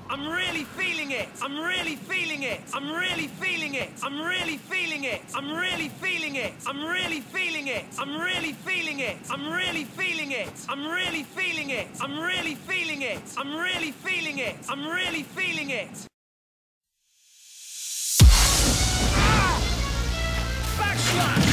I'm really feeling it. I'm really feeling it. I'm really feeling it. I'm really feeling it. I'm really feeling it. I'm really feeling it. I'm really feeling it. I'm really feeling it. I'm really feeling it. I'm really feeling it. I'm really feeling it. I'm really feeling it. Backslash!